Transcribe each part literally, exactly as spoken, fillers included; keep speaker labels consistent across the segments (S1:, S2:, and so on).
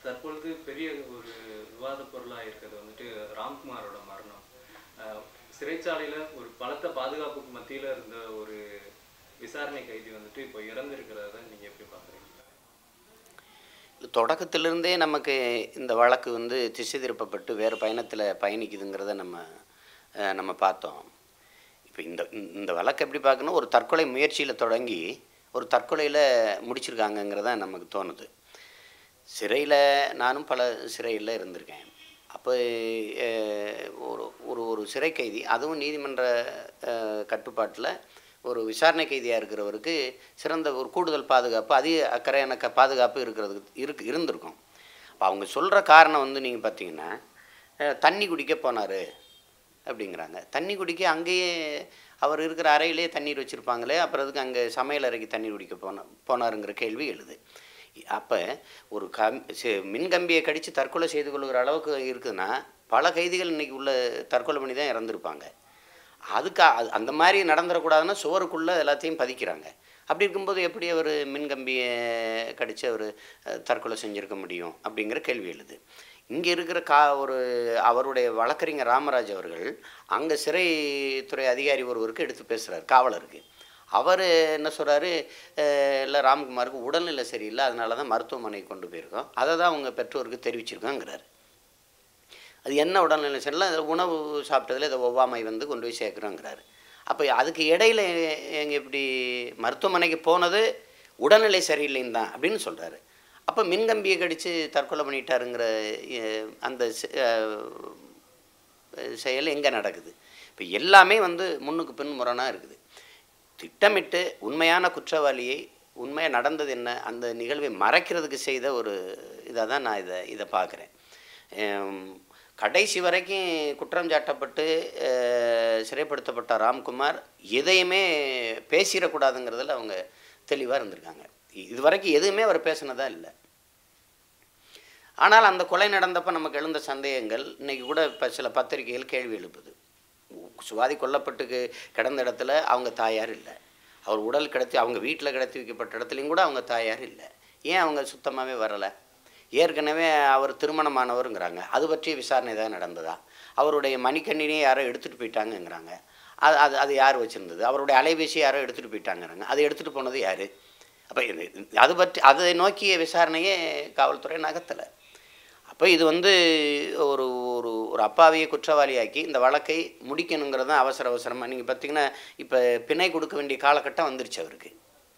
S1: தற்பொழுது பெரிய ஒரு விவாத பொருளா இருக்கிறது வந்துட்டு ராம்குமாரோட மரணம். அ சிறைச்சாலையில ஒரு பலத்த பாதுகாப்புக்கு மத்தியில இருந்த ஒரு விசாரணை கைதி வந்துட்டு இப்போ இறந்திருக்கிறத நீங்க எப்படி பார்க்குறீங்க?
S2: தொடக்கத்திலிருந்தே நமக்கு இந்த வழக்கு வந்து திசை திருப்பப்பட்டு வேறு பயணத்தில் பயணிக்குதுங்கிறத நம்ம அஹ், நம்ம பார்த்தோம். இப்போ இந்த இந்த வழக்கு எப்படி பார்க்கணும், ஒரு தற்கொலை முயற்சியில் தொடங்கி ஒரு தற்கொலையில் முடிச்சிருக்காங்கங்கிறத நமக்கு தோணுது. சிறையில் நானும் பல சிறையில் இருந்திருக்கேன். அப்போ அஹ், ஒரு ஒரு ஒரு சிறை கைதி, அதுவும் நீதிமன்ற கட்டுப்பாட்டில் ஒரு விசாரணை கைதியாக இருக்கிறவருக்கு சிறந்த ஒரு கூடுதல் பாதுகாப்பு, அதிக அக்கறையான க பாதுகாப்பு இருக்கிறதுக்கு இருக்கு இருந்திருக்கும். அப்போ அவங்க சொல்கிற காரணம் வந்து நீங்கள் பார்த்தீங்கன்னா, அஹ், தண்ணி குடிக்க போனார் அப்படிங்கிறாங்க. தண்ணி குடிக்க அங்கேயே அவர் இருக்கிற அறையிலே தண்ணீர் வச்சுருப்பாங்களே, அப்புறம் அதுக்கு அங்கே சமையல் அறைக்கு தண்ணீர் குடிக்க போன போனாருங்கிற கேள்வி எழுது. அப்போ ஒரு கம் மின்கம்பியை கடித்து தற்கொலை செய்து கொள்கிற அளவுக்கு இருக்குதுன்னா, பல கைதிகள் இன்றைக்கி உள்ள தற்கொலை பண்ணி தான் இறந்துருப்பாங்க. அதுக்கு அது அந்த மாதிரி நடந்துடக்கூடாதுன்னா சுவருக்குள்ளே எல்லாத்தையும் பதிக்கிறாங்க. அப்படி இருக்கும்போது எப்படி அவர் மின்கம்பியை கடித்து அவர் தற்கொலை செஞ்சுருக்க முடியும் அப்படிங்கிற கேள்வி எழுது. இங்கே இருக்கிற கா ஒரு அவருடைய வழக்கறிஞர் ராமராஜ் அவர்கள் அங்கே சிறைத்துறை அதிகாரி ஒருவருக்கு எடுத்து பேசுகிறார், காவலருக்கு. அவர் என்ன சொல்கிறாரு, இல்லை ராம்குமாருக்கு உடல்நிலை சரியில்லை, அதனால தான் மருத்துவமனைக்கு கொண்டு போயிருக்கோம், அதை தான் அவங்க பெற்றோருக்கு தெரிவிச்சிருக்கோங்கிறார். அது என்ன உடல்நிலை சரியில்லை, உணவு சாப்பிட்டதில் இதை ஒவ்வாமை வந்து கொண்டு போய் சேர்க்குறோங்கிறாரு. அப்போ அதுக்கு இடையில் எங்கள் இப்படி மருத்துவமனைக்கு போனது உடல்நிலை சரியில்லைன்னு தான் அப்படின்னு சொல்கிறாரு. அப்போ மின்கம்பியை கடித்து தற்கொலை பண்ணிட்டாருங்கிற அந்த செயல் எங்கே நடக்குது? இப்போ எல்லாமே வந்து முன்னுக்கு பின் முரணாக இருக்குது. திட்டமிட்டு உண்மையான குற்றவாளியை, உண்மையாக நடந்தது என்ன, அந்த நிகழ்வை மறைக்கிறதுக்கு செய்த ஒரு இதாக தான் நான் இதை இதை பார்க்குறேன். கடைசி வரைக்கும் குற்றம் சாட்டப்பட்டு சிறைப்படுத்தப்பட்ட ராம்குமார் எதையுமே பேசிடக்கூடாதுங்கிறதுல அவங்க தெளிவாக இருந்திருக்காங்க. இது வரைக்கும் எதுவுமே அவர் பேசினதா இல்லை. ஆனால் அந்த கொலை நடந்தப்போ நமக்கு எழுந்த சந்தேகங்கள் இன்றைக்கி கூட இப்போ சில பத்திரிகைகள் கேள்வி எழுப்புது. சுவாதி கொல்லப்பட்டு கிடந்த இடத்துல அவங்க தாயார் இல்லை, அவர் உடல் கிடத்தி அவங்க வீட்டில் கிடத்தி வைக்கப்பட்ட இடத்துலையும் கூட அவங்க தாயார் இல்லை. ஏன் அவங்க சுத்தமாகவே வரலை? ஏற்கனவே அவர் திருமணமானவருங்கிறாங்க, அது பற்றிய விசாரணை தான் நடந்ததா? அவருடைய மணிக்கண்ணினையே யாரோ எடுத்துகிட்டு போயிட்டாங்கங்கிறாங்க, அது அது அது யார் வச்சுருந்தது? அவருடைய அலைபேசி யாரோ எடுத்துகிட்டு போயிட்டாங்கிறாங்க, அதை எடுத்துகிட்டு போனது யார்? அப்போ அது பற்றி அதை நோக்கிய விசாரணையே காவல்துறை நகர்த்தலை. அப்போ இது வந்து ஒரு ஒரு ஒரு அப்பாவியை குற்றவாளியாக்கி இந்த வழக்கை முடிக்கணுங்கிறது தான் அவசர அவசரமாக. நீங்கள் பார்த்தீங்கன்னா இப்போ பிணை கொடுக்க வேண்டிய காலகட்டம் வந்துருச்சு அவருக்கு.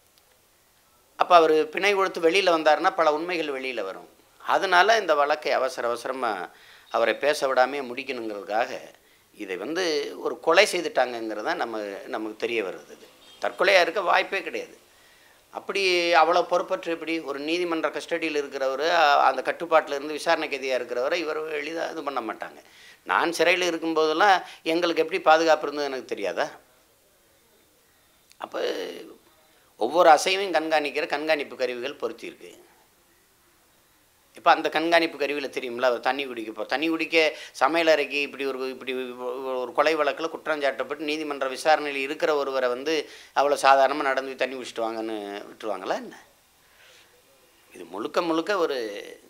S2: அப்போ அவர் பிணை கொடுத்து வெளியில் வந்தாருன்னா பல உண்மைகள் வெளியில் வரும். அதனால் இந்த வழக்கை அவசர அவசரமாக அவரை பேச விடாமே முடிக்கணுங்கிறதுக்காக இதை வந்து ஒரு கொலை செய்துட்டாங்கங்கிறது தான் நம்ம நமக்கு தெரிய வருது. தற்கொலையாக இருக்க வாய்ப்பே கிடையாது. அப்படி அவ்வளோ பொறுப்பற்று எப்படி ஒரு நீதிமன்ற கஸ்டடியில் இருக்கிறவர், அந்த கட்டுப்பாட்டில் இருந்து விசாரணை கைதியாக இருக்கிறவரை இவர் எளிதாக இது பண்ண மாட்டாங்க. நான் சிறையில் இருக்கும்போதெல்லாம் எங்களுக்கு எப்படி பாதுகாப்பு இருந்தது எனக்கு தெரியாதா? அப்போ ஒவ்வொரு அசைவையும் கண்காணிக்கிற கண்காணிப்பு கருவிகள் பொருத்தியிருக்கு. இப்போ அந்த கண்காணிப்பு கருவியில் தெரியுமில்ல, அவர் தண்ணி குடிக்க போ தண்ணி குடிக்க சமையல் அறைக்கு இப்படி ஒரு இப்படி ஒரு கொலை வழக்கில் குற்றம் சாட்டப்பட்டு நீதிமன்ற விசாரணையில் இருக்கிற ஒருவரை வந்து அவ்வளோ சாதாரணமாக நடந்து தண்ணி குடிச்சிட்டு வாங்கன்னு விட்டுருவாங்களா என்ன? இது முழுக்க முழுக்க ஒரு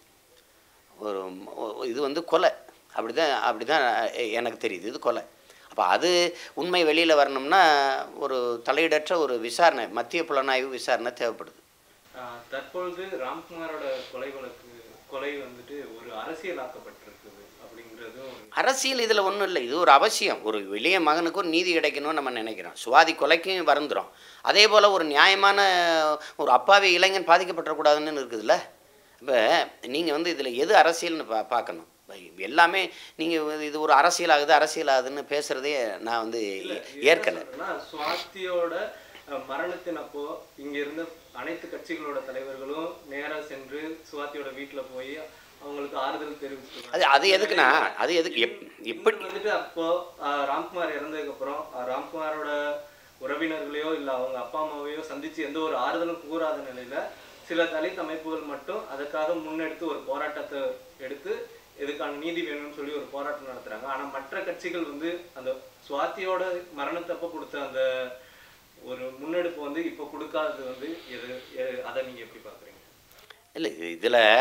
S2: ஒரு இது வந்து கொலை. அப்படி தான் அப்படி தான் எனக்கு தெரியுது, இது கொலை. அப்போ அது உண்மை வெளியில் வரணும்னா ஒரு தலையிடற்ற ஒரு விசாரணை, மத்திய புலனாய்வு விசாரணை தேவைப்படுது.
S1: தற்பொழுது ராம்குமாரோட கொலை வழக்கு கொலை வந்துட்டு ஒரு அரசியலாக்கப்பட்டிருக்குது அப்படிங்கிறதும்
S2: அரசியல் இதில் ஒன்றும் இல்லை. இது ஒரு அவசியம். ஒரு வெளிய மகனுக்கு ஒரு நீதி கிடைக்கணும்னு நம்ம நினைக்கிறோம். சுவாதி கொலைக்கும் வருந்துடும். அதே போல் ஒரு நியாயமான ஒரு அப்பாவி இளைஞன் பாதிக்கப்படக்கூடாதுன்னு இருக்குதுல்ல. இப்போ நீங்கள் வந்து இதில் எது அரசியல்னு பா பார்க்கணும். எல்லாமே நீங்கள் இது ஒரு அரசியல் ஆகுது அரசியல் ஆகுதுன்னு பேசுகிறதே நான் வந்து ஏற்கலை.
S1: சுவாதியோட மரணத்தின் அப்போ இங்க இருந்த அனைத்து கட்சிகளோட தலைவர்களும் நேராக சென்று சுவாதியோட வீட்டில் போய் அவங்களுக்கு ஆறுதல் தெரிவிச்சிருக்காங்க.
S2: அது அது எதுக்குன்னா அது எதுக்கு எப்படி
S1: வந்துட்டு அப்போ ராம்குமார் இறந்ததுக்கு அப்புறம் ராம்குமாரோட உறவினர்களையோ இல்லை அவங்க அப்பா அம்மாவையோ சந்திச்சு எந்த ஒரு ஆறுதலும் கூறாத நிலையில சில தலித் அமைப்புகள் மட்டும் அதுக்காக முன்னெடுத்து ஒரு போராட்டத்தை எடுத்து இதுக்கான நீதி வேணும்னு சொல்லி ஒரு போராட்டம் நடத்துறாங்க. ஆனா மற்ற கட்சிகள் வந்து அந்த சுவாதியோட மரணத்தப்ப கொடுத்த அந்த ஒரு முன்னெடுப்பு வந்து இப்போ கொடுக்காதது வந்து எது அதை நீங்கள் எப்படி பார்க்குறீங்க?
S2: இல்லை இதில்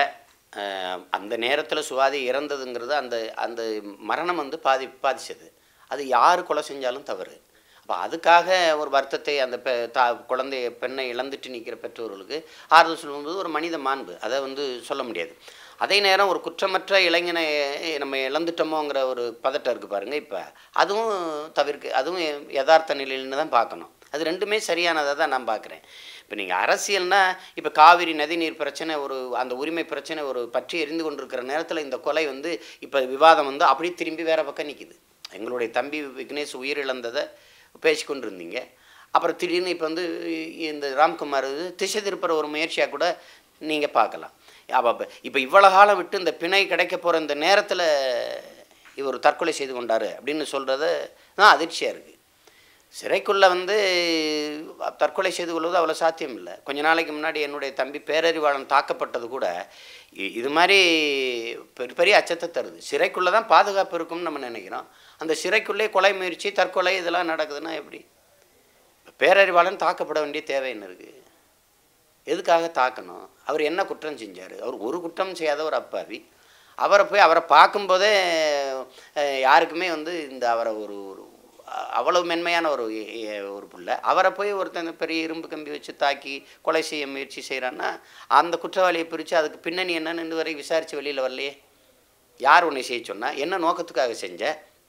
S2: அந்த நேரத்தில் சுவாதி இறந்ததுங்கிறது அந்த அந்த மரணம் வந்து பாதி பாதிச்சது. அது யார் கொலை செஞ்சாலும் தவறு. அப்போ அதுக்காக ஒரு வருத்தத்தை அந்த பெ தா குழந்தைய பெண்ணை இழந்துட்டு நிற்கிற பெற்றோர்களுக்கு ஆறுதல் சொல்லும்போது ஒரு மனித மாண்பு, அதை வந்து சொல்ல முடியாது. அதே நேரம் ஒரு குற்றமற்ற இளைஞனை நம்ம இழந்துட்டோமோங்கிற ஒரு பதட்டம் இருக்குது பாருங்கள். இப்போ அதுவும் தவிர்க்க, அதுவும் யதார்த்த நிலையில்னு தான் பார்க்கணும். அது ரெண்டுமே சரியானதாக தான் நான் பார்க்குறேன். இப்போ நீங்கள் அரசியல்னால் இப்போ காவிரி நதிநீர் பிரச்சனை, ஒரு அந்த உரிமை பிரச்சனை ஒரு பற்றி எரிந்து கொண்டிருக்கிற நேரத்தில் இந்த கொலை வந்து இப்போ விவாதம் வந்து அப்படியே திரும்பி வேறு பக்கம் நிற்கிது. எங்களுடைய தம்பி விக்னேஷ் உயிரிழந்ததை பேசிக்கொண்டு இருந்தீங்க. அப்புறம் திடீர்னு இப்போ வந்து இந்த ராம்குமார் திசை திருப்புற ஒரு முயற்சியாக கூட நீங்கள் பார்க்கலாம். அப்போ இப்போ இவ்வளோ காலம் விட்டு இந்த பிணை கிடைக்க போகிற இந்த நேரத்தில் இவர் தற்கொலை செய்து கொண்டார் அப்படின்னு சொல்கிறது தான் அதிர்ச்சியாக இருக்குது. சிறைக்குள்ளே வந்து தற்கொலை செய்து கொள்வது அவ்வளோ சாத்தியம் இல்லை. கொஞ்ச நாளைக்கு முன்னாடி என்னுடைய தம்பி பேரறிவாளன் தாக்கப்பட்டது கூட இது மாதிரி பெரிய பெரிய அச்சத்தை தருது. சிறைக்குள்ளே தான் பாதுகாப்பு இருக்கும்னு நம்ம நினைக்கிறோம். அந்த சிறைக்குள்ளே கொலை முயற்சி, தற்கொலை இதெல்லாம் நடக்குதுன்னா எப்படி? பேரறிவாளன் தாக்கப்பட வேண்டிய தேவை என்ன இருக்குது? எதுக்காக தாக்கணும்? அவர் என்ன குற்றம் செஞ்சார்? அவர் ஒரு குற்றம் செய்யாத ஒரு அப்பாவி. அவரை போய் அவரை பார்க்கும்போதே யாருக்குமே வந்து இந்த அவரை ஒரு ஒரு அவ்வளவு மென்மையான ஒரு ஒரு பிள்ளை, அவரை போய் ஒருத்தன் பெரிய இரும்பு கம்பி வச்சு தாக்கி கொலை செய்ய முயற்சி செய்கிறான்னா அந்த குற்றவாளியை பிரித்து அதுக்கு பின்னணி என்னன்னு வரை விசாரித்து வெளியில் வரலையே. யார் உன்னை செய்ய சொன்னால்? என்ன நோக்கத்துக்காக செஞ்ச?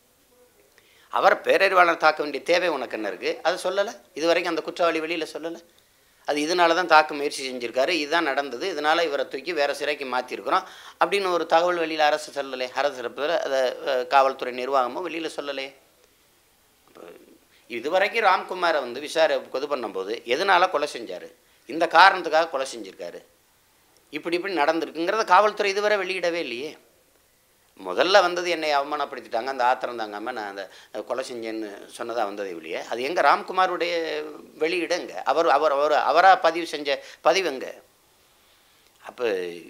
S2: அவரை பேரறிவாளர் தாக்க வேண்டிய தேவை உனக்கு என்ன இருக்குது? அதை சொல்லலை. இது வரைக்கும் அந்த குற்றவாளி வெளியில் சொல்லலை. அது இதனால தான் தாக்க முயற்சி செஞ்சுருக்காரு, இதுதான் நடந்தது, இதனால் இவரை தூக்கி வேறு சிறைக்கு மாற்றிருக்கிறோம் அப்படின்னு ஒரு தகவல் வெளியில் அரசு சொல்லலை. அரசு தரப்பில் அதை காவல்துறை நிர்வாகமோ வெளியில் சொல்லலையே. இதுவரைக்கும் ராம்குமாரை வந்து விசார இது பண்ணும்போது எதனால் கொலை செஞ்சார், இந்த காரணத்துக்காக கொலை செஞ்சுருக்காரு, இப்படி இப்படி நடந்திருக்குங்கிறத காவல்துறை இதுவரை வெளியிடவே இல்லையே. முதல்ல வந்தது என்னை அவமானப்படுத்திட்டாங்க, அந்த ஆத்திரம் தாங்காமல் நான் அந்த கொலை செஞ்சேன்னு சொன்னதாக வந்தது இல்லையே. அது எங்கே? ராம்குமாருடைய வெளியிடங்க, அவர் அவர் அவர் அவராக பதிவு செஞ்ச பதிவு எங்கே? அப்போ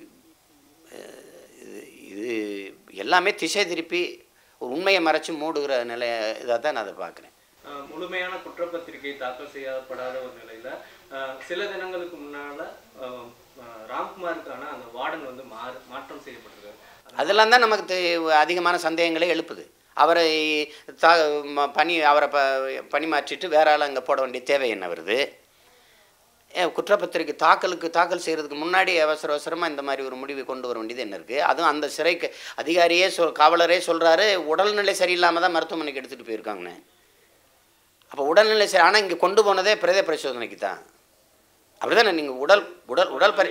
S2: இது இது எல்லாமே திசை திருப்பி உண்மையை மறைச்சி மூடுகிற நிலை இதாக தான் நான் அதை பார்க்குறேன்.
S1: முழுமையான குற்றப்பத்திரிகை தாக்கல் செய்யப்படாத ஒரு நிலையில் சில தினங்களுக்கு முன்னால் ராம்குமாருக்கான அந்த வார்டன் வந்து மா மாற்றம் செய்யப்பட்டிருக்கு.
S2: அதெல்லாம் தான் நமக்கு அதிகமான சந்தேகங்களை எழுப்புது. அவரை தா பணி அவரை ப பணி மாற்றிட்டு வேற ஆள் அங்கே போட வேண்டிய தேவை என்ன வருது? குற்றப்பத்திரிக்கை தாக்கலுக்கு தாக்கல் செய்கிறதுக்கு முன்னாடி அவசர அவசரமாக இந்த மாதிரி ஒரு முடிவை கொண்டு வர வேண்டியது என்ன இருக்குது? அதுவும் அந்த சிறைக்கு அதிகாரியே சொல் காவலரே சொல்கிறாரு உடல்நிலை சரியில்லாமல் தான் மருத்துவமனைக்கு எடுத்துகிட்டு போயிருக்காங்கன்னு. அப்போ உடல்நிலை சரி, ஆனால் இங்கே கொண்டு போனதே பிரேத பரிசோதனைக்கு தான். அப்படி தானே? நீங்கள் உடல் உடல் உடல் பரி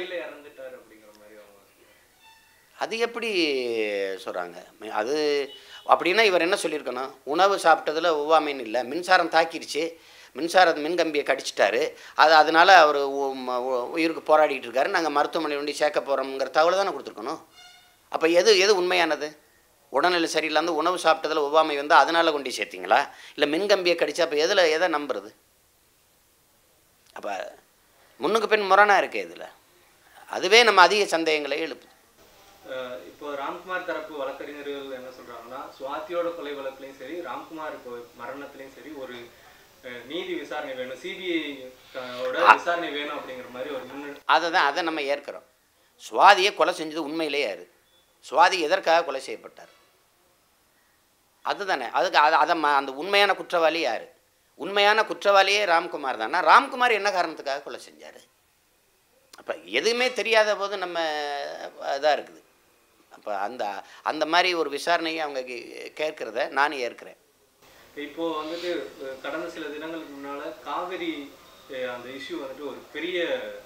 S2: அது எப்படி சொல்கிறாங்க? அது அப்படின்னா இவர் என்ன சொல்லியிருக்கணும்? உணவு சாப்பிட்டதில் ஒவ்வாமைன்னு இல்லை, மின்சாரம் தாக்கிடுச்சு, மின்சார மின்கம்பியை கடிச்சிட்டாரு, அது அதனால் அவர் உயிருக்கு போராடிட்டு இருக்காரு, நாங்கள் மருத்துவமனை ஒண்டி சேர்க்க போகிறோம்ங்கிற தகவலை தானே கொடுத்துருக்கணும். அப்போ எது எது உண்மையானது? உடல்நிலை சரியில்லாமல் உணவு சாப்பிட்டதில் ஒவ்வாமை வந்து அதனால் கொண்டு சேர்த்திங்களா, இல்லை மின்கம்பியை கடிச்சா? அப்போ எதில் எதை நம்புறது? அப்போ முன்னுக்கு பின் முரணாக இருக்கே இதில். அதுவே நம்ம அதிக சந்தேகங்களை எழுப்புது.
S1: இப்போ ராம்குமார் தரப்பு வழக்கறிஞர்கள் என்ன சொல்கிறாங்கன்னா, சுவாதியோட கொலை வழக்குலையும் சரி, ராம்குமார் மரணத்துலையும் சரி ஒரு நீதி விசாரணை வேணும், சிபிஐயோட விசாரணை வேணும் அப்படிங்கிற மாதிரி ஒரு முன்னு
S2: அதை தான் அதை நம்ம ஏற்கிறோம். சுவாதியை கொலை செஞ்சது உண்மையிலே யார்? சுவாதி எதற்காக கொலை செய்யப்பட்டார்? அதுதானே. அதுக்கு அதை அதை அந்த உண்மையான குற்றவாளி யார்? உண்மையான குற்றவாளியே ராம்குமார் தானே. ராம்குமார் என்ன காரணத்துக்காக கொலை செஞ்சார்? அப்போ எதுவுமே தெரியாத போது நம்ம இதாக இருக்குது. அப்போ அந்த அந்த மாதிரி ஒரு விசாரணையை அவங்க கேட்குறத நானும் ஏற்கிறேன்.
S1: இப்போது வந்துட்டு கடந்த சில தினங்களுக்கு முன்னால் காவிரி அந்த இஷ்யூ வந்துட்டு ஒரு பெரிய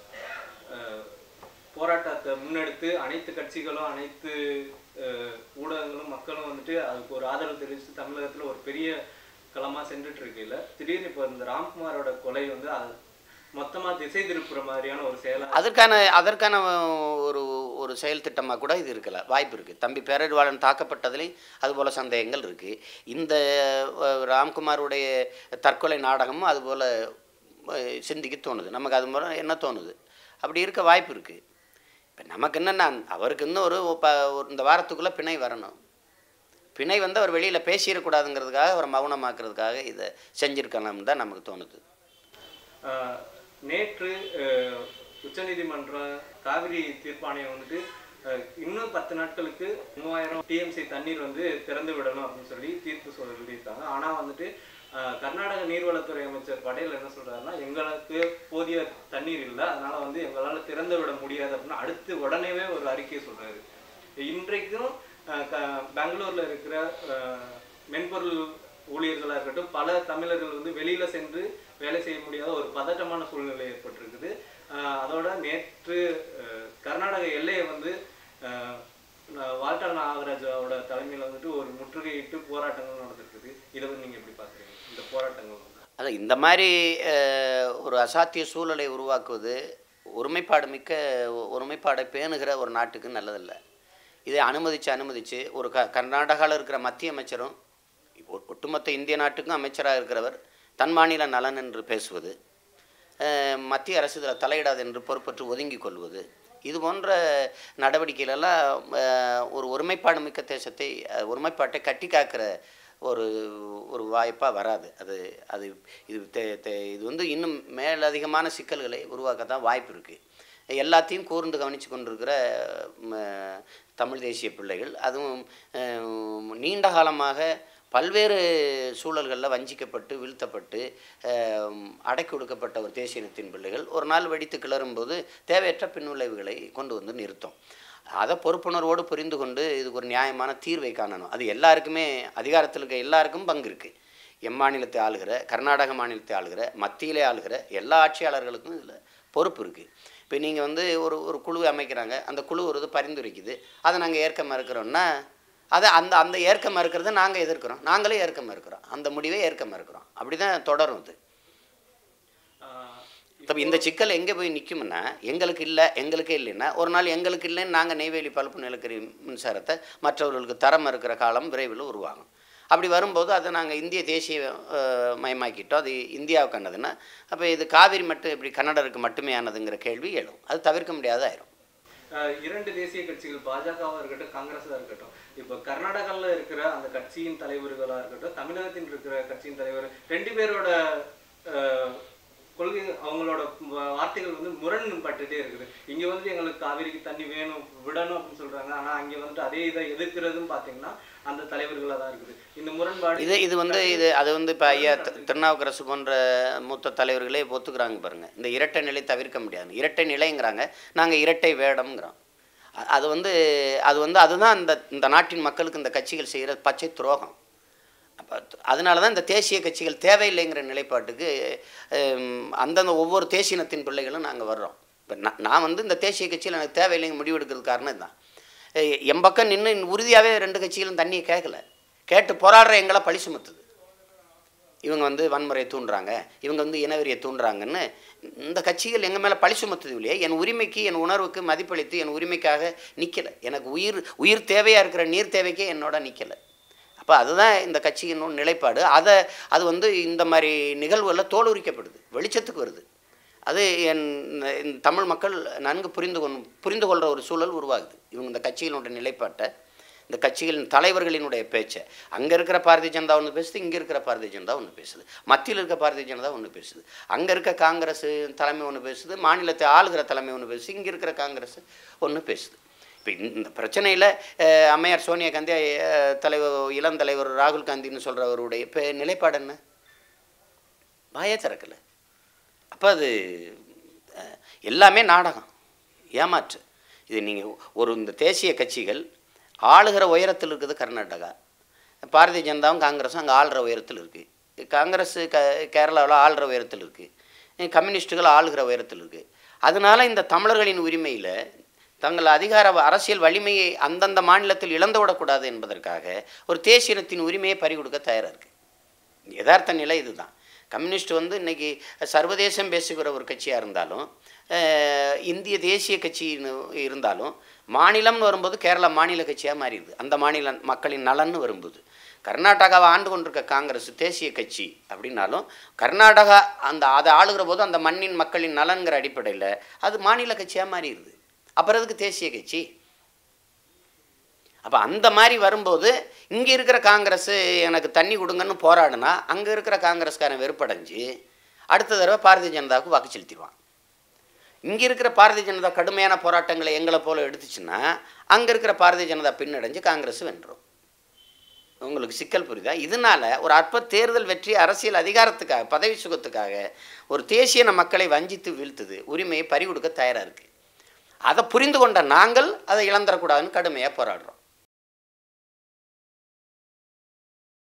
S1: போராட்டத்தை முன்னெடுத்து அனைத்து கட்சிகளும் அனைத்து ஊடகங்களும் மக்களும் வந்துட்டு அதுக்கு ஒரு ஆதரவு தெரிவித்து தமிழகத்தில் ஒரு பெரிய களமாக சென்றுட்டு இருக்கையில் திடீர்னு இப்போ இந்த ராம்குமாரோட கொலை வந்து அது மொத்தமாக திசை திருப்புற மாதிரியான ஒரு செயலாக
S2: அதற்கான அதற்கான ஒரு ஒரு செயல் திட்டமாக கூட இது இருக்கல, வாய்ப்பு இருக்குது. தம்பி பேரறிவாளன் தாக்கப்பட்டதுலேயும் அதுபோல் சந்தேகங்கள் இருக்குது. இந்த ராம்குமாருடைய தற்கொலை நாடகமும் அதுபோல் சிந்திக்க தோணுது நமக்கு. அது மூலம் என்ன தோணுது? அப்படி இருக்க வாய்ப்பு இருக்குது. இப்போ நமக்கு என்னென்னா அவருக்கு இன்னும் ஒரு இந்த வாரத்துக்குள்ளே பிணை வரணும். பிணை வந்து அவர் வெளியில் பேசிடக்கூடாதுங்கிறதுக்காக அவர் மௌனமாக்குறதுக்காக இதை செஞ்சுருக்கலாம்னு தான் நமக்கு தோணுது.
S1: நேற்று உச்சநீதிமன்றம் காவிரி தீர்ப்பாணையம் வந்துட்டு இன்னும் பத்து நாட்களுக்கு மூவாயிரம் டிஎம்சி தண்ணீர் வந்து திறந்து விடணும் அப்படின்னு சொல்லி தீர்ப்பு சொல்லியிருக்காங்க. ஆனால் வந்துட்டு கர்நாடக நீர்வளத்துறை அமைச்சர் படேல் என்ன சொல்றாருன்னா, எங்களுக்கு போதிய தண்ணீர் இல்லை, அதனால வந்து எங்களால் திறந்து விட முடியாது அப்படின்னு அடுத்து உடனேவே ஒரு அறிக்கையை சொல்றாரு. இன்றைக்கும் பெங்களூர்ல இருக்கிற மென்பொருள் ஊழியர்களாக இருக்கட்டும், பல தமிழர்கள் வந்து வெளியில சென்று வேலை செய்ய முடியாத ஒரு பதட்டமான சூழ்நிலை ஏற்பட்டிருக்குது. அதோட நேற்று கர்நாடக எல்லையை வந்து வால்டர் நாகராஜோட தலைமையில் வந்துட்டு ஒரு முற்றுகையிட்டு போராட்டங்கள் நடந்திருக்குது. இதை வந்து நீங்க எப்படி பாக்குறீங்க இந்த போராட்டங்கள்?
S2: அதான் இந்த மாதிரி ஒரு அசாத்திய சூழலை உருவாக்குவது ஒருமைப்பாடு மிக்க ஒருமைப்பாடை பேணுகிற ஒரு நாட்டுக்கு நல்லதில்லை. இதை அனுமதித்து அனுமதித்து ஒரு க கர்நாடகாவில் இருக்கிற மத்திய அமைச்சரும் ஒட்டுமொத்த இந்திய நாட்டுக்கும் அமைச்சராக இருக்கிறவர் தன் மாநில நலன் என்று பேசுவது, மத்திய அரசு இதில் தலையிடாது என்று பொறுப்பற்று ஒதுங்கி கொள்வது, இது போன்ற நடவடிக்கைகளெல்லாம் ஒரு ஒருமைப்பாடு மிக்க தேசத்தை ஒருமைப்பாட்டை கட்டி காக்கிற ஒரு ஒரு வாய்ப்பாக வராது. அது அது இது இது வந்து இன்னும் மேலதிகமான சிக்கல்களை உருவாக்கத்தான் வாய்ப்பு இருக்குது. எல்லாத்தையும் கூர்ந்து கவனித்து கொண்டிருக்கிற தமிழ் தேசிய பிள்ளைகள், அதுவும் நீண்ட காலமாக பல்வேறு சூழல்களில் வஞ்சிக்கப்பட்டு வீழ்த்தப்பட்டு அடக்கி ஒடுக்கப்பட்ட ஒரு தேசிய இனத்தின் பிள்ளைகள் ஒரு நாள் வெடித்து கிளறும்போது தேவையற்ற பின்விளைவுகளை கொண்டு வந்து நிறுத்தும். அதை பொறுப்புணர்வோடு புரிந்து கொண்டு இதுக்கு ஒரு நியாயமான தீர்வை காணணும். அது எல்லாருக்குமே, அதிகாரத்தில் இருக்க எல்லாருக்கும் பங்கு இருக்குது. எம் மாநிலத்தை ஆளுகிற, கர்நாடக மாநிலத்தை ஆளுகிற, மத்தியிலே ஆளுகிற எல்லா ஆட்சியாளர்களுக்கும் இதில் பொறுப்பு இருக்குது. இப்போ நீங்கள் வந்து ஒரு ஒரு குழுவை அமைக்கிறாங்க, அந்த குழு ஒரு இது பரிந்துரைக்குது, அதை நாங்கள் ஏற்க மறுக்கிறோன்னா அதை அந்த அந்த ஏற்க மறுக்கிறத நாங்கள் எதிர்க்கிறோம், நாங்களே ஏற்க மறுக்கிறோம், அந்த முடிவை ஏற்க மறுக்கிறோம். அப்படி தான் தொடரும் இது. இப்போ இந்த சிக்கல் எங்கே போய் நிற்கும்னா, எங்களுக்கு இல்லை எங்களுக்கே இல்லைன்னா ஒரு நாள் எங்களுக்கு இல்லைன்னு நாங்கள் நெய்வேலி பழுப்பு நிலக்கரி மின்சாரத்தை மற்றவர்களுக்கு தரம் இருக்கிற காலம் விரைவில் உருவாகும். அப்படி வரும்போது அதை நாங்கள் இந்திய தேசிய மயமாக்கிட்டோம், அது இந்தியாவுக்கு ஆனதுன்னா அப்போ இது காவிரி மட்டும் இப்படி கன்னடருக்கு மட்டுமே ஆனதுங்கிற கேள்வி எழும். அது தவிர்க்க முடியாதாயிரும்.
S1: இரண்டு தேசிய கட்சிகள் பாஜகவாக இருக்கட்டும் காங்கிரஸாக இருக்கட்டும், இப்போ கர்நாடகாவில் இருக்கிற அந்த கட்சியின் தலைவர்களாக இருக்கட்டும், தமிழகத்தில் இருக்கிற கட்சியின் தலைவர் ரெண்டு பேரோட கொள்கை அவங்களோட வார்த்தைகள் வந்து முரண்பட்டுட்டே இருக்குது. இங்கே வந்து எங்களுக்கு காவிரிக்கு தண்ணி வேணும் விடணும் அப்படின்னு சொல்கிறாங்க, ஆனால் அங்கே வந்துட்டு அதே இதை எதிர்க்கிறதும் பார்த்தீங்கன்னா அந்த தலைவர்களாக தான் இருக்குது. இந்த முரண்பாடு
S2: இது இது வந்து இது அது வந்து இப்போ ஐயா திருநாவுக்கரசு போன்ற மூத்த தலைவர்களே ஒத்துக்கிறாங்க பாருங்கள். இந்த இரட்டை நிலை தவிர்க்க முடியாது, இரட்டை நிலைங்கிறாங்க, நாங்கள் இரட்டை வேடம்ங்கிறோம். அது வந்து அது வந்து அதுதான் இந்த இந்த நாட்டின் மக்களுக்கு இந்த கட்சிகள் செய்கிற பச்சை துரோகம். அப்போ அதனால தான் இந்த தேசிய கட்சிகள் தேவையில்லைங்கிற நிலைப்பாட்டுக்கு அந்தந்த ஒவ்வொரு தேசியனத்தின் பிள்ளைகளும் நாங்கள் வர்றோம். இப்போ நான் நான் வந்து இந்த தேசிய கட்சியில் எனக்கு தேவையில்லைங்க முடிவெடுக்கிறது காரணம் இதுதான். என் பக்கம் நின்று உறுதியாகவே ரெண்டு கட்சிகளும் தண்ணியை கேட்கல, கேட்டு போராடுற எங்களை பழி சுமத்துது. இவங்க வந்து வன்முறையை தூண்டுறாங்க, இவங்க வந்து இனவெறியை தூண்டுறாங்கன்னு இந்த கட்சிகள் எங்கள் மேலே பழி சுமத்துது இல்லையா. என் உரிமைக்கு என் உணர்வுக்கு மதிப்பளித்து என் உரிமைக்காக நிற்கலை. எனக்கு உயிர் உயிர் தேவையாக இருக்கிற நீர் தேவைக்கே என்னோட நிற்கலை. அப்போ அதுதான் இந்த கட்சியின் நிலைப்பாடு. அதை அது வந்து இந்த மாதிரி நிகழ்வுகளில் தோலுரிக்கப்படுது, வெளிச்சத்துக்கு வருது. அது என் தமிழ் மக்கள் நன்கு புரிந்து கொண் புரிந்து கொள்கிற ஒரு சூழல் உருவாகுது. இவங்க இந்த கட்சிகளுடைய நிலைப்பாட்டை, இந்த கட்சிகளின் தலைவர்களினுடைய பேச்சை, அங்கே இருக்கிற பாரதிய ஜனதா ஒன்று பேசுது, இங்கே இருக்கிற பாரதிய ஜனதா ஒன்று பேசுது, மத்தியில் இருக்க பாரதிய ஜனதா ஒன்று பேசுது, அங்கே இருக்க காங்கிரஸ் தலைமை ஒன்று பேசுது, மாநிலத்தை ஆளுகிற தலைமை ஒன்று பேசுது, இங்கே இருக்கிற காங்கிரஸ் ஒன்று பேசுது. இப்போ இந்த பிரச்சனையில் அம்மையார் சோனியா காந்தி, தலைவர் இளம் தலைவர் ராகுல் காந்தின்னு சொல்கிறவருடைய இப்போ நிலைப்பாடு என்ன? வாயே திறக்கலை. அப்போ அது எல்லாமே நாடகம், ஏமாற்று. இது நீங்கள் ஒரு இந்த தேசிய கட்சிகள் ஆளுகிற உயரத்தில் இருக்குது. கர்நாடகா பாரதிய ஜனதாவும் காங்கிரஸும் அங்கே ஆளுகிற உயரத்தில் இருக்குது. காங்கிரஸ் க கேரளாவில் ஆளுகிற உயரத்தில் இருக்குது, கம்யூனிஸ்ட்டுகள் ஆளுகிற உயரத்தில் இருக்குது. அதனால் இந்த தமிழர்களின் உரிமையில் தங்கள் அதிகார அரசியல் வலிமையை அந்தந்த மாநிலத்தில் இழந்து விடக்கூடாது என்பதற்காக ஒரு தேசியத்தின் உரிமையை பறிகொடுக்க தயாராக இருக்குது. யதார்த்த நிலை இதுதான். கம்யூனிஸ்ட் வந்து இன்றைக்கி சர்வதேசம் பேசுகிற ஒரு கட்சியாக இருந்தாலும், இந்திய தேசிய கட்சி இருந்தாலும், மாநிலம்னு வரும்போது கேரளா மாநில கட்சியாக மாறிடுது. அந்த மாநில மக்களின் நலன்னு வரும்போது கர்நாடகாவை ஆண்டு கொண்டிருக்க காங்கிரஸ் தேசிய கட்சி அப்படின்னாலும், கர்நாடகா அந்த அதை ஆளுகிற போது அந்த மண்ணின் மக்களின் நலன்கிற அடிப்படையில் அது மாநில கட்சியாக மாறிடுது. அப்புறம் அதுக்கு தேசிய கட்சி. அப்போ அந்த மாதிரி வரும்போது இங்கே இருக்கிற காங்கிரஸ் எனக்கு தண்ணி கொடுங்கன்னு போராடினா அங்கே இருக்கிற காங்கிரஸ்காரன் வெறுப்படைஞ்சு அடுத்த தடவை பாரதிய ஜனதாவுக்கு வாக்கு செலுத்திடுவான். இங்கே இருக்கிற பாரதிய ஜனதா கடுமையான போராட்டங்களை எங்களை போல எடுத்துச்சுன்னா அங்கே இருக்கிற பாரதிய ஜனதா பின்னடைஞ்சு காங்கிரஸ் வென்றோம். உங்களுக்கு சிக்கல் புரியுதா? இதனால் ஒரு அற்ப தேர்தல் வெற்றி அரசியல் அதிகாரத்துக்காக பதவி சுகத்துக்காக ஒரு தேசிய மக்களை வஞ்சித்து வீழ்த்துது, உரிமையை பறிகொடுக்க தயாராக இருக்குது. அதை புரிந்து கொண்ட நாங்கள் அதை இழந்துடக்கூடாதுன்னு கடுமையாக போராடுறோம்.